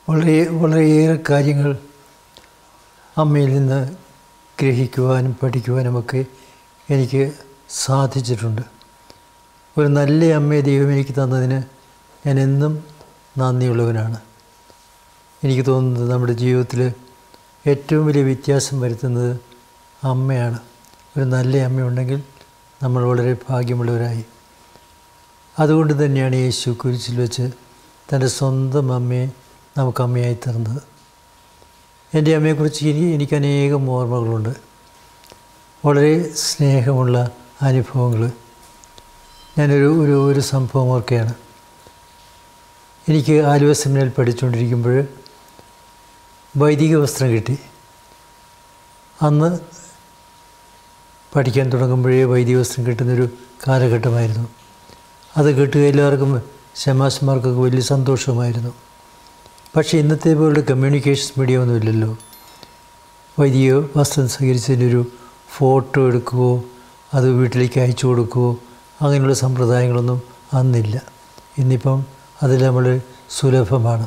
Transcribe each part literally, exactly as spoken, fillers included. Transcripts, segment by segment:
വളരെ വളരെയേറെ കാര്യങ്ങൾ അമ്മയിൽ നിന്ന് ഗ്രഹിക്കുവാനും പഠിക്കുവാനുമൊക്കെ എനിക്ക് സാധിച്ചിട്ടുണ്ട്. ഒരു നല്ല അമ്മയെ ദൈവം എനിക്ക് തന്നതിന് ഞാൻ എന്നും നന്ദിയുള്ളവനാണ്. എനിക്ക് തോന്നുന്നത് നമ്മുടെ ജീവിതത്തിൽ ഏറ്റവും വലിയ വ്യത്യാസം വരുത്തുന്നത് അമ്മയാണ്. ഒരു നല്ല അമ്മയുണ്ടെങ്കിൽ നമ്മൾ വളരെ ഭാഗ്യമുള്ളവരായി. അതുകൊണ്ട് തന്നെയാണ് യേശു കുരിശിൽ വെച്ച് തൻ്റെ സ്വന്തം അമ്മയെ നമുക്ക് അമ്മയായി തരുന്നത്. എൻ്റെ അമ്മയെക്കുറിച്ച് ഇനി എനിക്ക് അനേകം ഓർമ്മകളുണ്ട്. വളരെ സ്നേഹമുള്ള അനുഭവങ്ങൾ. ഞാനൊരു ഒരു ഒരു സംഭവം ഓർക്കുകയാണ്. എനിക്ക് ആലുവ സെമിനാരിൽ പഠിച്ചുകൊണ്ടിരിക്കുമ്പോൾ വൈദിക വസ്ത്രം കിട്ടി. അന്ന് പഠിക്കാൻ തുടങ്ങുമ്പോഴേ വൈദിക വസ്ത്രം കിട്ടുന്നൊരു കാലഘട്ടമായിരുന്നു. അത് കിട്ടുക എല്ലാവർക്കും ശമാശന്മാർക്കൊക്കെ വലിയ സന്തോഷമായിരുന്നു. പക്ഷേ ഇന്നത്തെ പോലുള്ള കമ്മ്യൂണിക്കേഷൻസ് മീഡിയ ഒന്നുമില്ലല്ലോ. വൈദിക വസ്ത്രം സ്വീകരിച്ചതിൻ്റെ ഒരു ഫോട്ടോ എടുക്കുകയോ അത് വീട്ടിലേക്ക് അയച്ചു കൊടുക്കുകയോ അങ്ങനെയുള്ള സമ്പ്രദായങ്ങളൊന്നും അന്നില്ല. ഇന്നിപ്പം അതെല്ലാം വളരെ സുലഭമാണ്.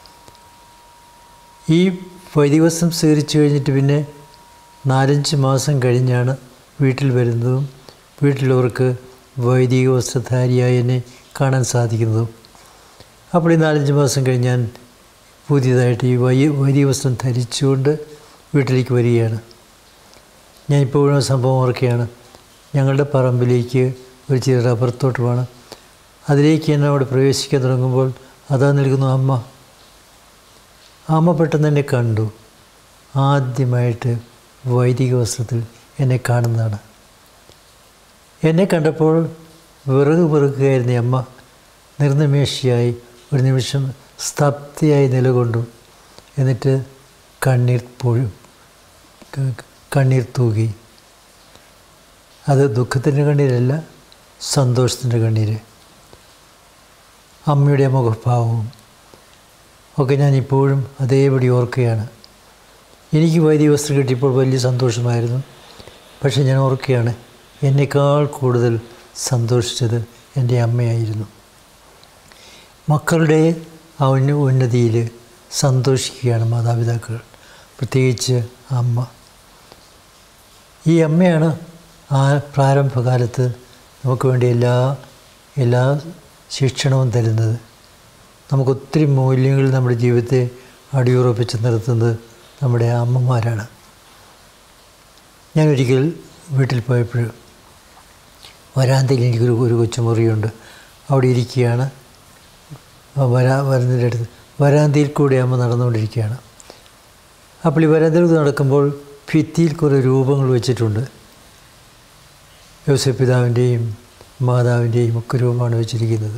ഈ വൈദിക വസ്ത്രം സ്വീകരിച്ചു കഴിഞ്ഞിട്ട് പിന്നെ നാലഞ്ച് മാസം കഴിഞ്ഞാണ് വീട്ടിൽ വരുന്നതും വീട്ടിലുള്ളവർക്ക് വൈദിക വസ്ത്രധാരിയായി എന്നെ കാണാൻ സാധിക്കുന്നതും. അപ്പോൾ ഈ നാലഞ്ച് മാസം കഴിഞ്ഞ് ഞാൻ പുതിയതായിട്ട് ഈ വൈ വൈദിക വസ്ത്രം ധരിച്ചുകൊണ്ട് വീട്ടിലേക്ക് വരികയാണ്. ഞാൻ ഇപ്പോഴും സംഭവം ഓർക്കുകയാണ്. ഞങ്ങളുടെ പറമ്പിലേക്ക് ഒരു ചെറിയ റബ്ബർ തോട്ടമാണ്. അതിലേക്ക് ഞാൻ അവിടെ പ്രവേശിക്കാൻ തുടങ്ങുമ്പോൾ അതാ നിൽക്കുന്നു അമ്മ. അമ്മ പെട്ടെന്ന് എന്നെ കണ്ടു. ആദ്യമായിട്ട് വൈദിക വസ്ത്രത്തിൽ എന്നെ കാണുന്നതാണ്. എന്നെ കണ്ടപ്പോൾ വിറക് പെറുക്കുകയായിരുന്ന അമ്മ നിർനിമേഷയായി ഒരു നിമിഷം സ്തബ്ധയായി നിലകൊണ്ടു. എന്നിട്ട് കണ്ണീർ പൊഴും കണ്ണീർ തൂകി. അത് ദുഃഖത്തിൻ്റെ കണ്ണീരല്ല, സന്തോഷത്തിൻ്റെ കണ്ണീര്. അമ്മയുടെ മുഖഭാവവും ഒക്കെ ഞാനിപ്പോഴും അതേപടി ഓർക്കുകയാണ്. എനിക്ക് വൈദിക വസ്ത്രം കിട്ടിയപ്പോൾ വലിയ സന്തോഷമായിരുന്നു. പക്ഷേ ഞാൻ ഓർക്കുകയാണ്, എന്നേക്കാൾ കൂടുതൽ സന്തോഷിച്ചത് എൻ്റെ അമ്മയായിരുന്നു. മക്കളുടെ ആ ഉന്നതിയിൽ സന്തോഷിക്കുകയാണ് മാതാപിതാക്കൾ, പ്രത്യേകിച്ച് അമ്മ. ഈ അമ്മയാണ് ആ പ്രാരംഭകാലത്ത് നമുക്ക് വേണ്ടി എല്ലാ എല്ലാ ശിക്ഷണവും തരുന്നത്. നമുക്കൊത്തിരി മൂല്യങ്ങൾ നമ്മുടെ ജീവിതത്തെ അടിയുറപ്പിച്ച് നിർത്തുന്നത് നമ്മുടെ അമ്മമാരാണ്. ഞാനൊരിക്കൽ വീട്ടിൽ പോയപ്പോൾ വരാന്തയിൽ എനിക്കൊരു ഒരു കൊച്ചുമുറിയുണ്ട്. അവിടെ ഇരിക്കുകയാണ്. വരാ വരുന്നതിൻ്റെ അടുത്ത് വരാന്തയിൽ കൂടെ അമ്മ നടന്നുകൊണ്ടിരിക്കുകയാണ്. അപ്പോൾ ഈ വരാന്തയിൽ നടക്കുമ്പോൾ ഭിത്തിയിൽ കുറേ രൂപങ്ങൾ വെച്ചിട്ടുണ്ട്. യോസേപ്പ് പിതാവിൻ്റെയും മാതാവിൻ്റെയും ഒക്കെ രൂപമാണ് വെച്ചിരിക്കുന്നത്.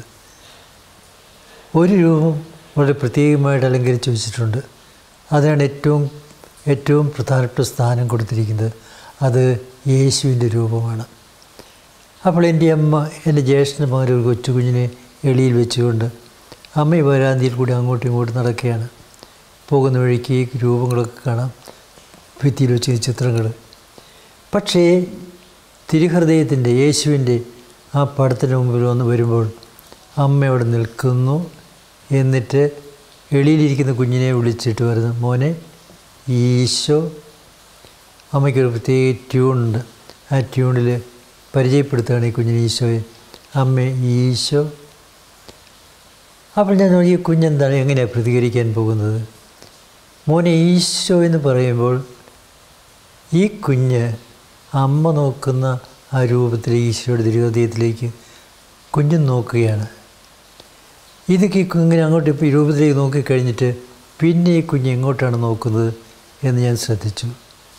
ഒരു രൂപം വളരെ പ്രത്യേകമായിട്ട് അലങ്കരിച്ച് വെച്ചിട്ടുണ്ട്. അതിനാണ് ഏറ്റവും ഏറ്റവും പ്രധാനപ്പെട്ട സ്ഥാനം കൊടുത്തിരിക്കുന്നത്. അത് യേശുവിൻ്റെ രൂപമാണ്. അപ്പോൾ എൻ്റെ അമ്മ എൻ്റെ ജ്യേഷ്ഠൻ്റെ മകൻ ഒരു കൊച്ചു കുഞ്ഞിനെ എളിയിൽ വെച്ചുകൊണ്ട് അമ്മ ഈ വരാന്തിയിൽ കൂടി അങ്ങോട്ടും ഇങ്ങോട്ടും നടക്കുകയാണ്. പോകുന്ന വഴിക്ക് ഈ രൂപങ്ങളൊക്കെ കാണാം, ഭിത്തിയിൽ വെച്ച ചിത്രങ്ങൾ. പക്ഷേ തിരുഹൃദയത്തിൻ്റെ യേശുവിൻ്റെ ആ പടത്തിന് മുമ്പിൽ വന്ന് വരുമ്പോൾ അമ്മ അവിടെ നിൽക്കുന്നു. എന്നിട്ട് എളിയിലിരിക്കുന്ന കുഞ്ഞിനെ വിളിച്ചിട്ട് വരുന്നു, മോനെ ഈശോ. അമ്മയ്ക്കൊരു പ്രത്യേക ട്യൂണുണ്ട്. ആ ട്യൂണിൽ പരിചയപ്പെടുത്തുകയാണ് ഈ കുഞ്ഞിനെ ഈശോയെ. അമ്മേ ഈശോ. അപ്പോൾ ഞാൻ ഈ കുഞ്ഞെന്താണ് എങ്ങനെയാണ് പ്രതികരിക്കാൻ പോകുന്നത്? മോനെ ഈശോ എന്ന് പറയുമ്പോൾ ഈ കുഞ്ഞ് അമ്മ നോക്കുന്ന ആ രൂപത്തിൽ ഈശോയുടെ തിരുഹൃദയത്തിലേക്ക് കുഞ്ഞും നോക്കുകയാണ്. ഇതൊക്കെ ഇങ്ങനെ അങ്ങോട്ട് ഇപ്പോൾ ഈ രൂപത്തിലേക്ക് നോക്കിക്കഴിഞ്ഞിട്ട് പിന്നെ ഈ കുഞ്ഞ് എങ്ങോട്ടാണ് നോക്കുന്നത് എന്ന് ഞാൻ ശ്രദ്ധിച്ചു.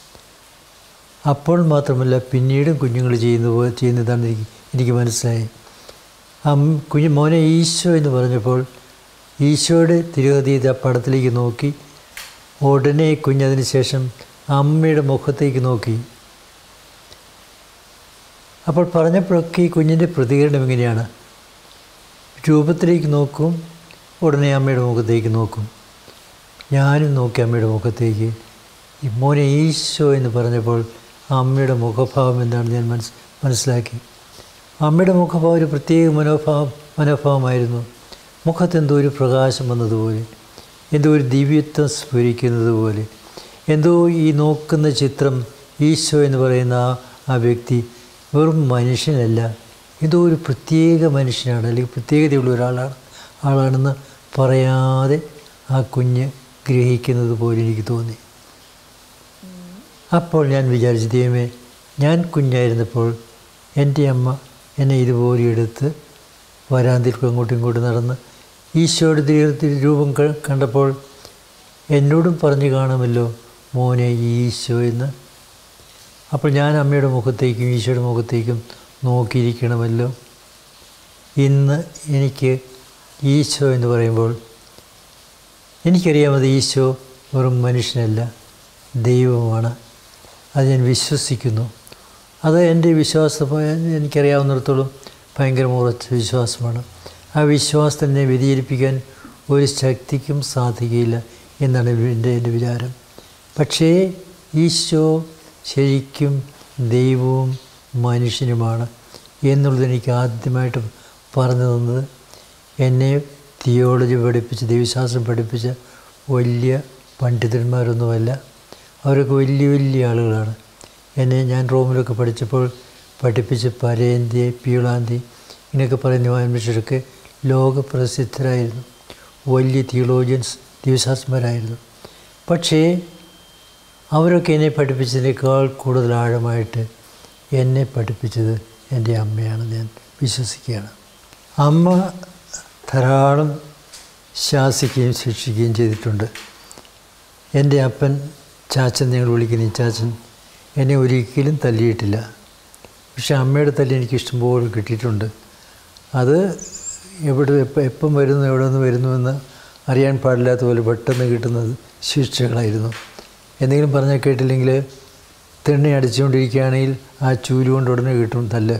അപ്പോൾ മാത്രമല്ല പിന്നീടും കുഞ്ഞുങ്ങൾ ചെയ്യുന്ന പോലെ ചെയ്യുന്നതാണ് എനിക്ക് എനിക്ക് മനസ്സിലായി. അം കുഞ്ഞ് മോനെ ഈശോ എന്ന് പറഞ്ഞപ്പോൾ ഈശോയുടെ തിരുഹൃദയത്തെ ആ പടത്തിലേക്ക് നോക്കി. ഉടനെ കുഞ്ഞതിന് ശേഷം അമ്മയുടെ മുഖത്തേക്ക് നോക്കി. അപ്പോൾ പറഞ്ഞപ്പോഴൊക്കെ ഈ കുഞ്ഞിൻ്റെ പ്രതികരണം എങ്ങനെയാണ്? രൂപത്തിലേക്ക് നോക്കും, ഉടനെ അമ്മയുടെ മുഖത്തേക്ക് നോക്കും. ഞാനും നോക്കി അമ്മയുടെ മുഖത്തേക്ക്. ഈ മോനെ ഈശോ എന്ന് പറഞ്ഞപ്പോൾ അമ്മയുടെ മുഖഭാവം എന്താണ് ഞാൻ മനസ് മനസ്സിലാക്കി. അമ്മയുടെ മുഖഭാവം ഒരു പ്രത്യേക മനോഭാവം മനോഭാവമായിരുന്നു. മുഖത്തെന്തോ ഒരു പ്രകാശം വന്നതുപോലെ. എന്തോ ഒരു ദിവ്യത്വം സ്ഫുരിക്കുന്നത് പോലെ. എന്തോ ഈ നോക്കുന്ന ചിത്രം ഈശോ എന്ന് പറയുന്ന ആ ആ വ്യക്തി വെറും മനുഷ്യനല്ല, എന്തോ ഒരു പ്രത്യേക മനുഷ്യനാണ്, അല്ലെങ്കിൽ പ്രത്യേകതയുള്ള ഒരാളാണ് ആളാണെന്ന് പറയാതെ ആ കുഞ്ഞ് ഗ്രഹിക്കുന്നത് പോലെ എനിക്ക് തോന്നി. അപ്പോൾ ഞാൻ വിചാരിച്ചു, ദൈവമേ, ഞാൻ കുഞ്ഞായിരുന്നപ്പോൾ എൻ്റെ അമ്മ എന്നെ ഇതുപോലെ എടുത്ത് വരാന്തിൽ അങ്ങോട്ടും ഇങ്ങോട്ടും നടന്ന് ഈശോയുടെ ദൈവത്തിൽ രൂപം കണ്ടപ്പോൾ എന്നോടും പറഞ്ഞു കാണുമല്ലോ, മോനെ ഈശോ എന്ന്. അപ്പോൾ ഞാൻ അമ്മയുടെ മുഖത്തേക്കും ഈശോയുടെ മുഖത്തേക്കും നോക്കിയിരിക്കണമല്ലോ. ഇന്ന് എനിക്ക് ഈശോ എന്ന് പറയുമ്പോൾ എനിക്കറിയാമത് ഈശോ വെറും മനുഷ്യനല്ല, ദൈവമാണ്. അത് ഞാൻ വിശ്വസിക്കുന്നു. അത് എൻ്റെ വിശ്വാസം എനിക്കറിയാവുന്നിടത്തോളം ഭയങ്കര ഉറച്ച വിശ്വാസമാണ്. ആ വിശ്വാസത്തിനെ വ്യതിചലിപ്പിക്കാൻ ഒരു ശക്തിക്കും സാധിക്കുകയില്ല എന്നാണ് എൻ്റെ എൻ്റെ വിചാരം. പക്ഷേ ഈശോ ശരിക്കും ദൈവവും മനുഷ്യനുമാണ് എന്നുള്ളത് എനിക്ക് ആദ്യമായിട്ട് പറഞ്ഞു തന്നത് എന്നെ തിയോളജി പഠിപ്പിച്ച് ദൈവശാസ്ത്രം പഠിപ്പിച്ച വലിയ പണ്ഡിതന്മാരൊന്നുമല്ല. അവരൊക്കെ വലിയ വലിയ ആളുകളാണ്. എന്നെ ഞാൻ റോമിലൊക്കെ പഠിച്ചപ്പോൾ പഠിപ്പിച്ച് പരേന്തി, പീളാന്തി ഇങ്ങനെയൊക്കെ പറയുന്ന മനുഷ്യരൊക്കെ ലോകപ്രസിദ്ധരായിരുന്നു, വലിയ തിയോളജിയൻസ്, ദൈവശാസ്ത്രന്മാരായിരുന്നു. പക്ഷേ അവരൊക്കെ എന്നെ പഠിപ്പിച്ചതിനേക്കാൾ കൂടുതൽ ആഴമായിട്ട് എന്നെ പഠിപ്പിച്ചത് എൻ്റെ അമ്മയാണെന്ന് ഞാൻ വിശ്വസിക്കുകയാണ്. അമ്മ ധാരാളം ശാസിക്കുകയും ശിക്ഷിക്കുകയും ചെയ്തിട്ടുണ്ട്. എൻ്റെ അപ്പൻ, ചാച്ചൻ ഞങ്ങൾ വിളിക്കുന്ന ഈ ചാച്ചൻ, എന്നെ ഒരിക്കലും തല്ലിയിട്ടില്ല. പക്ഷെ അമ്മയുടെ തല്ലി എനിക്ക് ഇഷ്ടംപോലെ കിട്ടിയിട്ടുണ്ട്. അത് എവിടെ എപ്പം എപ്പം വരുന്നു, എവിടെ നിന്ന് വരുന്നുവെന്ന് അറിയാൻ പാടില്ലാത്ത പോലെ പെട്ടെന്ന് കിട്ടുന്നത് ശിക്ഷകളായിരുന്നു. എന്തെങ്കിലും പറഞ്ഞാൽ കേട്ടില്ലെങ്കിൽ തെണ്ണി അടിച്ചുകൊണ്ടിരിക്കുകയാണെങ്കിൽ ആ ചൂല് കൊണ്ട് ഉടനെ കിട്ടും തല്ല്.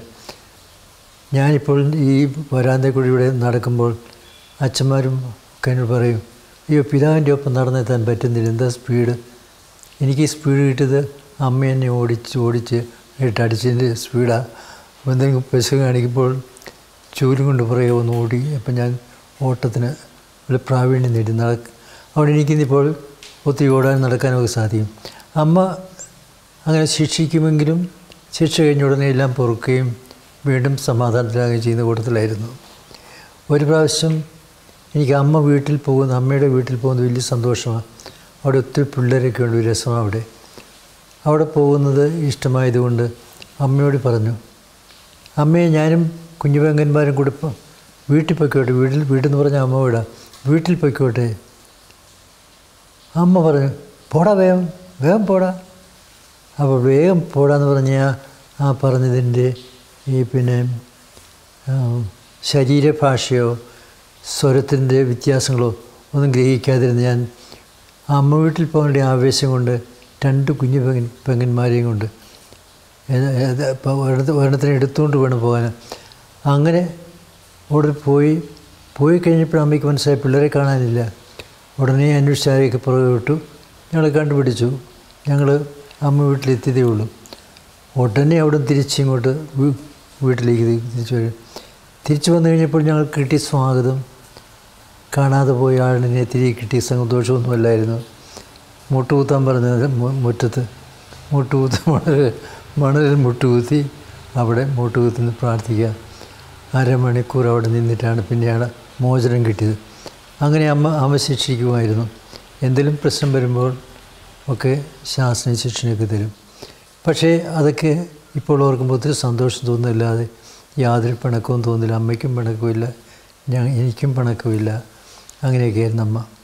ഞാനിപ്പോൾ ഈ വരാന്തയിൽ കൂടി ഇവിടെ നടക്കുമ്പോൾ അച്ഛന്മാരും ഒക്കെ എന്നോട് പറയും, അയ്യോ പിതാവിൻ്റെ ഒപ്പം നടന്നെത്താൻ പറ്റുന്നില്ല, എന്താ സ്പീഡ്. എനിക്ക് ഈ സ്പീഡ് കിട്ടിയത് അമ്മ എന്നെ ഓടിച്ച് ഓടിച്ച് ഇട്ടടിച്ചതിൻ്റെ സ്പീഡാണ്. എന്തെങ്കിലും പശു കാണിക്കുമ്പോൾ ചൂലും കൊണ്ട് പുറകെ ഒന്ന് ഓടി. അപ്പം ഞാൻ ഓട്ടത്തിന് ഒരു പ്രാവീണ്യം നേടി നടക്ക അവിടെ എനിക്കിന്നിപ്പോൾ ഒത്തിരി ഓടാനും നടക്കാനൊക്കെ സാധിക്കും. അമ്മ അങ്ങനെ ശിക്ഷിക്കുമെങ്കിലും ശിക്ഷ കഴിഞ്ഞ ഉടനെ എല്ലാം പൊറുക്കുകയും വീണ്ടും സമാധാനത്തിലാകുകയും ചെയ്യുന്ന കൂട്ടത്തിലായിരുന്നു. ഒരു പ്രാവശ്യം എനിക്ക് അമ്മ വീട്ടിൽ പോകുന്ന അമ്മയുടെ വീട്ടിൽ പോകുന്നത് വലിയ സന്തോഷമാണ്. അവിടെ ഒത്തിരി പിള്ളേരൊക്കെ ഉണ്ട്, രസമാണ് അവിടെ. അവിടെ പോകുന്നത് ഇഷ്ടമായതുകൊണ്ട് അമ്മയോട് പറഞ്ഞു, അമ്മയെ ഞാനും കുഞ്ഞു പെങ്ങന്മാരും കൂടി ഇപ്പം വീട്ടിൽ പൊയ്ക്കോട്ടെ. വീട്ടിൽ വീട്ടിൽ പറഞ്ഞാൽ അമ്മ വിടാം, വീട്ടിൽ പൊയ്ക്കോട്ടെ. അമ്മ പറഞ്ഞു, പോടാ വേഗം വേഗം പോടാ. അപ്പോൾ വേഗം പോടാന്ന് പറഞ്ഞാൽ ആ പറഞ്ഞതിൻ്റെ ഈ പിന്നെ ശരീരഭാഷയോ സ്വരത്തിൻ്റെ വ്യത്യാസങ്ങളോ ഒന്നും ഗ്രഹിക്കാതിരുന്ന് ഞാൻ അമ്മ വീട്ടിൽ പോകേണ്ട ആവേശം കൊണ്ട് രണ്ട് കുഞ്ഞു പെങ്ങൻ പെങ്ങന്മാരെയും കൊണ്ട് ഒരെണ്ണത്തിന് എടുത്തുകൊണ്ട് വേണം പോകാൻ. അങ്ങനെ അവിടെ പോയി പോയി കഴിഞ്ഞപ്പോൾ അമ്മയ്ക്ക് മനസ്സിലായി പിള്ളേരെ കാണാനില്ല. ഉടനെ അന്വേഷിച്ചാരെയൊക്കെ പുറകെ വിട്ടു. ഞങ്ങൾ കണ്ടുപിടിച്ചു. ഞങ്ങൾ അമ്മ വീട്ടിലെത്തിയതേ ഉള്ളൂ. ഉടനെ അവിടെ തിരിച്ചിങ്ങോട്ട് വീട്ടിലേക്ക് തിരിച്ചു വരും. തിരിച്ചു വന്നു കഴിഞ്ഞപ്പോൾ ഞങ്ങൾക്ക് കിട്ടിയ സ്വാഗതം കാണാതെ പോയ ആളിനെ തിരികെ കിട്ടിയ സന്തോഷമൊന്നുമല്ലായിരുന്നു. മുട്ടുകുത്താൻ പറഞ്ഞത് മുറ്റത്ത് മുട്ടുകുത്തി മണൽ മണലിൽ മുട്ടുകുത്തി അവിടെ മുട്ടുകുത്തി പ്രാർത്ഥിക്കുക. അരമണിക്കൂർ അവിടെ നിന്നിട്ടാണ് പിന്നെയാണ് മോചനം കിട്ടിയത്. അങ്ങനെ അമ്മ അമ്മ ശിക്ഷിക്കുമായിരുന്നു. എന്തെങ്കിലും പ്രശ്നം വരുമ്പോൾ ഒക്കെ ശാസന ശിക്ഷണയൊക്കെ തരും. പക്ഷേ അതൊക്കെ ഇപ്പോൾ ഓർക്കുമ്പോൾ ഒത്തിരി സന്തോഷം തോന്നുന്നില്ലാതെ യാതൊരു പിണക്കവും തോന്നില്ല. അമ്മയ്ക്കും പിണക്കമില്ല, ഞാൻ എനിക്കും പിണക്കമില്ല. അങ്ങനെയൊക്കെയായിരുന്നു അമ്മ.